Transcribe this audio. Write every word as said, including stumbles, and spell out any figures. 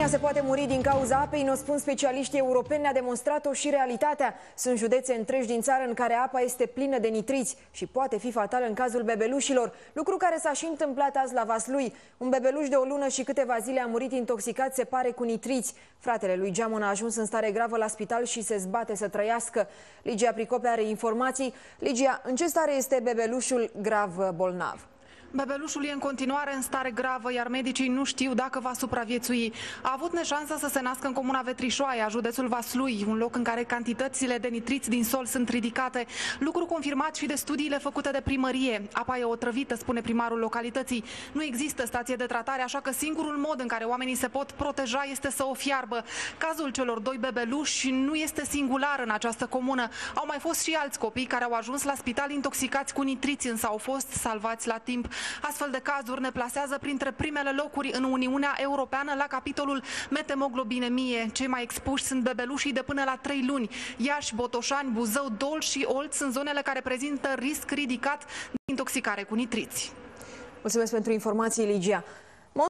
se poate muri din cauza apei, ne-o spun specialiștii europeni, ne-a demonstrat-o și realitatea. Sunt județe întregi din țară în care apa este plină de nitriți și poate fi fatală în cazul bebelușilor, lucru care s-a și întâmplat azi la Vaslui. Un bebeluș de o lună și câteva zile a murit intoxicat, se pare, cu nitriți. Fratele lui Geamon a ajuns în stare gravă la spital și se zbate să trăiască. Ligia Pricope are informații. Ligia, în ce stare este bebelușul grav bolnav? Bebelușul e în continuare în stare gravă, iar medicii nu știu dacă va supraviețui. A avut neșansa să se nască în comuna Vetrișoaia, județul Vaslui, un loc în care cantitățile de nitriți din sol sunt ridicate. Lucru confirmat și de studiile făcute de primărie. Apa e otrăvită, spune primarul localității. Nu există stație de tratare, așa că singurul mod în care oamenii se pot proteja este să o fiarbă. Cazul celor doi bebeluși nu este singular în această comună. Au mai fost și alți copii care au ajuns la spital intoxicați cu nitriți, însă au fost salvați la timp. Astfel de cazuri ne plasează printre primele locuri în Uniunea Europeană la capitolul metemoglobinemie. Cei mai expuși sunt bebelușii de până la trei luni. Iași, Botoșani, Buzău, Dolj și Olt sunt zonele care prezintă risc ridicat de intoxicare cu nitriți. Mulțumesc pentru informații, Ligia.